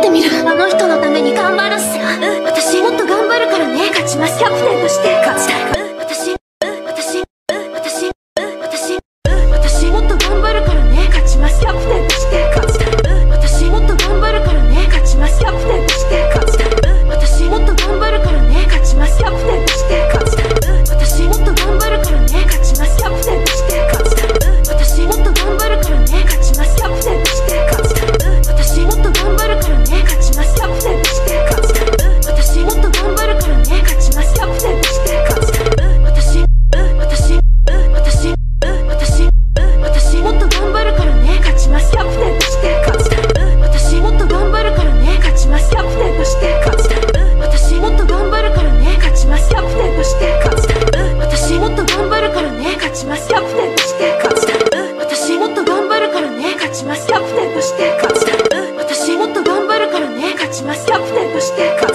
ってみる。あの人のために頑張るっす。私もっと頑張るからね。勝ちます。キャプテンとして勝ちたい。私もっと頑張るからね。勝ちます。キャプテンとして勝ちたい。私もっと頑張るからね。勝ちます。キャプテンとして勝ちたい。私もっと頑張るからね。勝ちます。キャプテンとして勝ちたい。私もっと頑張るからね。勝ちます。キャプテンとして勝ちたい。私もっと頑張るからね。勝ちます。キャプテンとして勝ちたい。私もっと頑張るからね。勝ちます。キャプテンとして勝ちたい。私もっと頑張るからね。勝ちます。キャプテンとして勝ちたい。私もっと頑張るからね。勝ちます。キャプテンとして勝ちたい。私もっと頑張るからね。勝ちます。キャプテンとして勝ちたい。私もっと頑張るからね。勝ちます。キャプテンとして勝ちたい。私もっと頑張るからね。勝ちます。キャプテンとして勝ちたい。私もっと頑張るからね。勝ちます。キャプテンとして勝ちたい。私もっと頑張るからね。勝ちます。キャプテンとして勝ちたい。